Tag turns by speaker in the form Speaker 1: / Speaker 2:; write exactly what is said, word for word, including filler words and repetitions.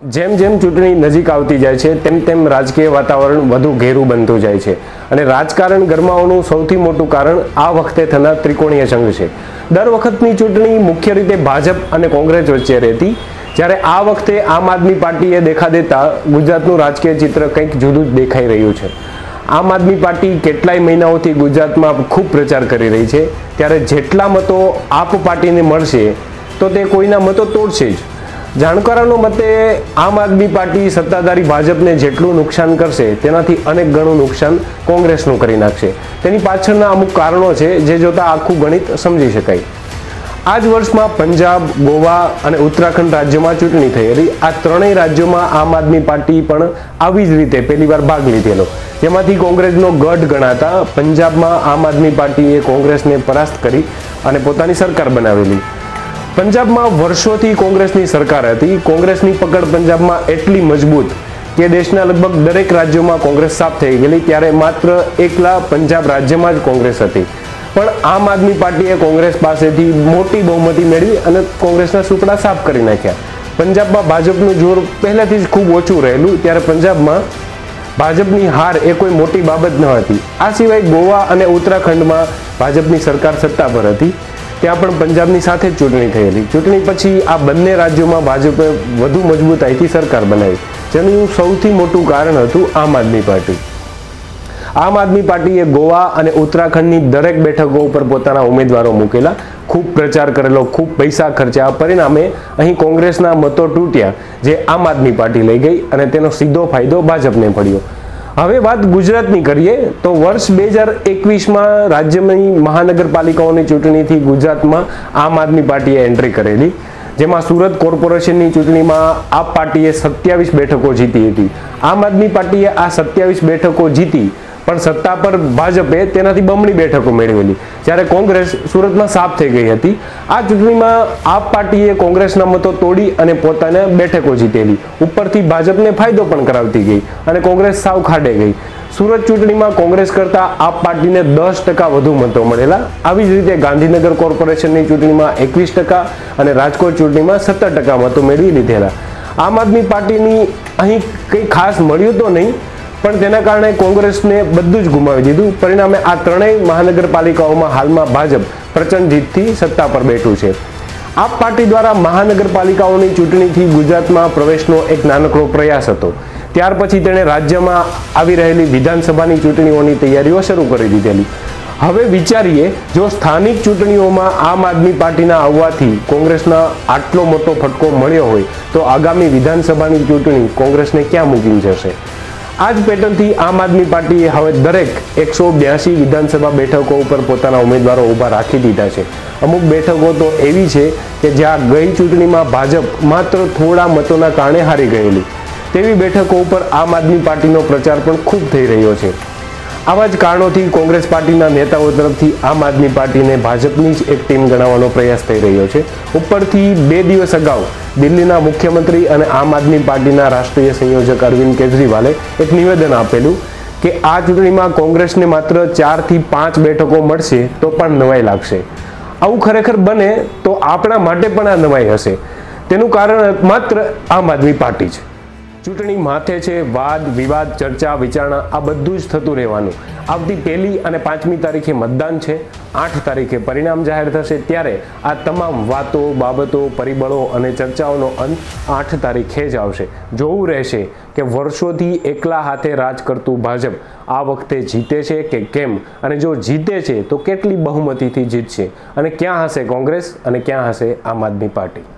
Speaker 1: જેમ જેમ ચૂંટણી નજીક આવતી જાય છે તેમ તેમ રાજકીય વાતાવરણ વધુ ઘેરું બનતું જાય છે અને રાજકારણ ગરમાવાનું સૌથી મોટું કારણ આ વખતે થનાર ત્રિકોણીય જંગ છે। દર વખતની ચૂંટણી મુખ્ય રીતે ભાજપ અને કોંગ્રેસ વચ્ચે રહેતી, જ્યારે આ વખતે આમ આદમી પાર્ટીએ દેખા દેતા ગુજરાતનું રાજકીય ચિત્ર કંઈક જુદું જ દેખાઈ રહ્યું છે। આમ આદમી પાર્ટી કેટલાય મહિનાઓથી ગુજરાતમાં ખૂબ પ્રચાર કરી રહી છે, ત્યારે જેટલા મતો આપ પાર્ટીને મળશે તો તે કોઈના મતો તોડશે જ। જાણકારોનો મતે આમ આદમી પાર્ટી સત્તાધારી ભાજપને જેટલું નુકસાન કરશે તેનાથી અનેક ગણું નુકસાન કોંગ્રેસનું કરી નાખશે। તેની પાછળના અમુક કારણો છે જે જોતા આખું ગણિત સમજી શકાય। આ જ વર્ષમાં પંજાબ, ગોવા અને ઉત્તરાખંડ રાજ્યોમાં ચૂંટણી થઈ હતી। આ ત્રણેય રાજ્યોમાં આમ આદમી પાર્ટી પણ આવી જ રીતે પહેલીવાર ભાગ લીધેલો, જેમાંથી કોંગ્રેસનો ગઢ ગણાતા પંજાબમાં આમ આદમી પાર્ટીએ કોંગ્રેસને પરાસ્ત કરી અને પોતાની સરકાર બનાવેલી। પંજાબમાં વર્ષોથી કોંગ્રેસની સરકાર હતી। કોંગ્રેસની પકડ પંજાબમાં એટલી મજબૂત કે દેશના લગભગ દરેક રાજ્યોમાં કોંગ્રેસ સાફ થઈ ગયેલી, ત્યારે માત્ર એકલા પંજાબ રાજ્યમાં જ કોંગ્રેસ હતી। પણ આમ આદમી પાર્ટીએ કોંગ્રેસ પાસેથી મોટી બહુમતી મેળવી અને કોંગ્રેસના સુપડા સાફ કરી નાખ્યા। પંજાબમાં ભાજપનું જોર પહેલાથી જ ખૂબ ઓછું રહેલું, ત્યારે પંજાબમાં ભાજપની હાર એ કોઈ મોટી બાબત ન હતી। આ સિવાય ગોવા અને ઉત્તરાખંડમાં ભાજપની સરકાર સત્તા પર હતી, ત્યાં પણ પંજાબની સાથે જ ચૂંટણી થયેલી। ચૂંટણી પછી આ બંને રાજ્યોમાં ભાજપે વધુ મજબૂતાઈથી સરકાર બનાવી, જેનું સૌથી મોટું કારણ હતું આમ આદમી પાર્ટી। આમ આદમી પાર્ટીએ ગોવા અને ઉત્તરાખંડની દરેક બેઠકો ઉપર પોતાના ઉમેદવારો મૂકેલા, ખૂબ પ્રચાર કરેલો, ખૂબ પૈસા ખર્ચ્યા। પરિણામે અહીં કોંગ્રેસના મતો તૂટ્યા, જે આમ આદમી પાર્ટી લઈ ગઈ અને તેનો સીધો ફાયદો ભાજપને પડ્યો। હવે વાત ગુજરાતની કરીએ તો વર્ષ બે હજાર એકવીસમાં રાજ્યની મહાનગરપાલિકાઓની ચૂંટણીથી ગુજરાતમાં આમ આદમી પાર્ટીએ એન્ટ્રી કરેલી, જેમાં સુરત કોર્પોરેશનની ચૂંટણીમાં આપ પાર્ટીએ સત્યાવીસ બેઠકો જીતી હતી। આમ આદમી પાર્ટીએ આ સત્યાવીસ બેઠકો જીતી, પણ સત્તા પર ભાજપે તેનાથી બમણી બેઠકો મેળવેલી, જ્યારે કોંગ્રેસ સુરતમાં સાફ થઈ ગઈ હતી। આ ચૂંટણીમાં આપ પાર્ટીએ કોંગ્રેસના મતો તોડી અને પોતાને બેઠકો જીતેલી, ઉપરથી ભાજપને ફાયદો પણ કરાવતી ગઈ અને કોંગ્રેસ સાવ ખાડે ગઈ। સુરત ચૂંટણીમાં કોંગ્રેસ કરતા આપ પાર્ટીને દસ ટકા વધુ મતો મળેલા। આવી જ રીતે ગાંધીનગર કોર્પોરેશનની ચૂંટણીમાં એકવીસ ટકા અને રાજકોટ ચૂંટણીમાં સત્તર ટકા મતો મેળવી લીધેલા। આમ આદમી પાર્ટીની અહીં કંઈ ખાસ મળ્યું તો નહીં, પણ તેના કારણે કોંગ્રેસને બધું જ ગુમાવી દીધું। પરિણામે આ ત્રણેય મહાનગરપાલિકાઓમાં હાલમાં ભાજપ પ્રચંડ જીતથી સત્તા પર બેઠું છે। આપ પાર્ટી દ્વારા મહાનગરપાલિકાઓની ચૂંટણીથી ગુજરાતમાં પ્રવેશનો એક નાનકડો પ્રયાસ હતો, ત્યાર પછી તેણે રાજ્યમાં આવી રહેલી વિધાનસભાની ચૂંટણીઓની તૈયારીઓ શરૂ કરી દીધેલી। હવે વિચારીએ, જો સ્થાનિક ચૂંટણીઓમાં આમ આદમી પાર્ટીના આવવાથી કોંગ્રેસના આટલો મોટો ફટકો મળ્યો હોય તો આગામી વિધાનસભાની ચૂંટણી કોંગ્રેસને ક્યાં મૂકીને જશે? આ જ પેટર્નથી આમ આદમી પાર્ટીએ હવે દરેક એકસો બ્યાસી વિધાનસભા બેઠકો ઉપર પોતાના ઉમેદવારો ઊભા રાખી દીધા છે। અમુક બેઠકો તો એવી છે કે જ્યાં ગઈ ચૂંટણીમાં ભાજપ માત્ર થોડા મતોના કારણે હારી ગયેલી, તેવી બેઠકો ઉપર આમ આદમી પાર્ટીનો પ્રચાર પણ ખૂબ થઈ રહ્યો છે। આવા જ કારણોથી કોંગ્રેસ પાર્ટીના નેતાઓ તરફથી આમ આદમી પાર્ટીને ભાજપની જ એક ટીમ ગણાવવાનો પ્રયાસ થઈ રહ્યો છે। ઉપરથી બે દિવસ અગાઉ દિલ્હીના મુખ્યમંત્રી અને આમ આદમી પાર્ટીના રાષ્ટ્રીય સંયોજક અરવિંદ કેજરીવાલે એક નિવેદન આપેલું કે આ ચૂંટણીમાં કોંગ્રેસને માત્ર ચારથી પાંચ બેઠકો મળશે તો પણ નવાઈ લાગશે। આવું ખરેખર બને તો આપણા માટે પણ આ નવાઈ હશે। તેનું કારણ માત્ર આમ આદમી પાર્ટી છે। ચૂંટણી માથે છે વાદ વિવાદ, ચર્ચા વિચારણા, આ બધું જ થતું રહેવાનું। આવતી પહેલી અને પાંચમી તારીખે મતદાન છે, આઠ તારીખે પરિણામ જાહેર થશે, ત્યારે આ તમામ વાતો, બાબતો, પરિબળો અને ચર્ચાઓનો અંત આઠ તારીખે જ આવશે। જોવું રહેશે કે વર્ષોથી એકલા હાથે રાજ કરતું ભાજપ આ વખતે જીતે છે કે કેમ, અને જો જીતે છે તો કેટલી બહુમતીથી જીતશે, અને ક્યાં હશે કોંગ્રેસ અને ક્યાં હશે આમ આદમી પાર્ટી।